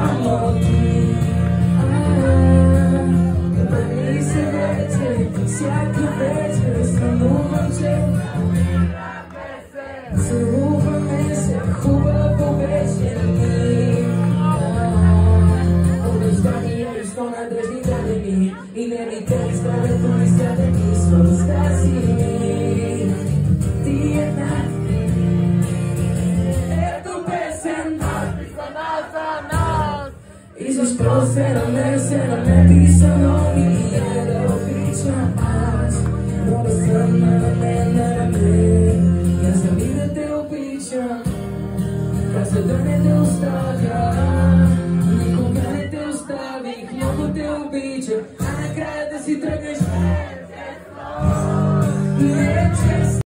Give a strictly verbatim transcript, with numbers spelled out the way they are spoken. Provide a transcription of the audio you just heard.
samo ti. Kada mi se veče, всяка вечер сънувам, че целуваме се, хубаво беше ни. Обещания и сто надежди дадени и не ми те изправят по-изцедени с възта си. Ти една ето песен и защо се раме, се раме писано ми е да обичам аз. Но да съм на раме, на раме и аз сами да те обичам, просто да не те оставя. Никога не те оставих, много те обичам, а накрая да си тръгнеш. Не е честно.